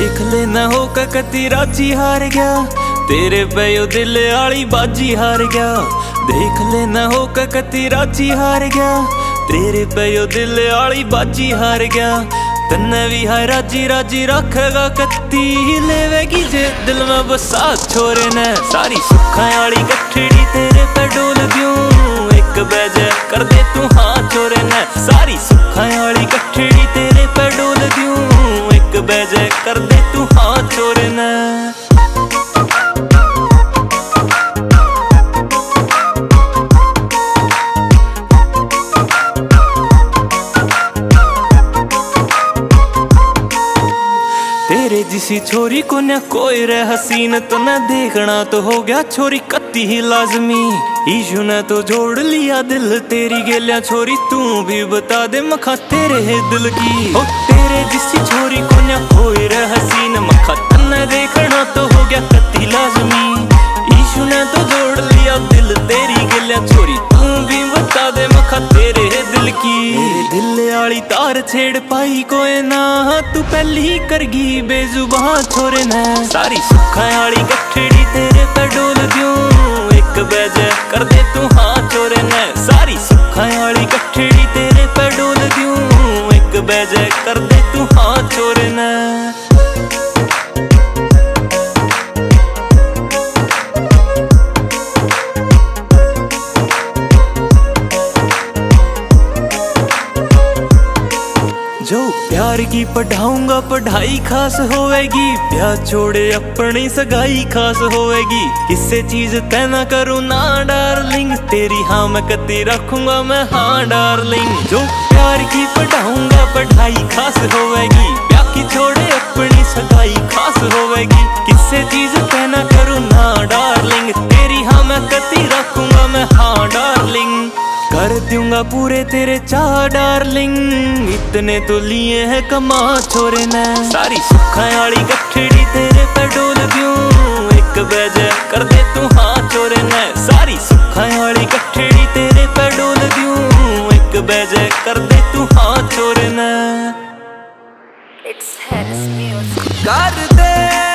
देख लेना हो कती राजी हार गया, तेरे पे दिल आली बाजी हार गया। देख लेना हो कती राजी हार गया, तेरे पे दिल आली बाजी हार गया। तन्ने भी हाय राजी राजी रखेगा कत्ती, लेवेगी जे दिल में बसा छोरे ने। सारी सुखा आली गठड़ी तेरे पे डोल दूं, एक बजे कर दे तू हाँ छोरे ने। सारी सुखा आली गठड़ी तेरे पे डोल दूं, एक बजे कर दे तू हाँ छोरे ने। तेरे जिसी छोरी को न कोई रे हसीन, तो न देखना तो हो गया छोरी कत्ती ही लाजमी। ईशु ने तो जोड़ लिया दिल तेरी गेलिया छोरी, तू भी बता दे मखा तेरे है दिल की। ओ तेरे जिसी छोरी को न कोई रे हसीन, मखा तन्ने देखना तो हो गया कत्ती लाजमी। ईशु ने तो जोड़ लिया दिल तेरी गेलिया छोरी, तू भी बता दे मखा तेरे है दिल की। दिल आली तार छेड़ पाई कोई ना, तू पहली ही करगी बेजुबान छोरे ने। सारी सुखा आली गठड़ी तेरे पे डोल दूं, एक बजे कर दे तू हाँ छोरे ने। सारी सुखा आली गठड़ी तेरे पे डोल दूं, एक बजे कर दे तू हाँ छोरे ने। जो प्यार की पढ़ाऊंगा पढ़ाई खास होवेगी, प्यार छोड़े अपनी सगाई खास होवेगी। किससे चीज तय ना करूँ ना डार्लिंग, तेरी हाँ मैं कती रखूंगा मैं हाँ डार्लिंग। जो प्यार की पढ़ाऊंगा पढ़ाई खास होवेगी, प्यार की छोड़े अपनी सगाई खास होवेगी। किससे चीज तय ना करूँ ना डार्लिंग, तेरी हाँ मैं कती रखूंगा मैं हाँ डार्लिंग। कर दूंगा पूरे तेरे चाह डार्लिंग, इतने तो लिए हैं कमा छोरे ने। सारी सुखा आली गठड़ी तेरे पे डोल दूं, एक बजे कर दे तू हाँ छोरे ने। सारी सुखा आली गठड़ी तेरे पे डोल दूं, एक बजे कर दे तू हाँ छोरे ने। It's Harris Music। कर दे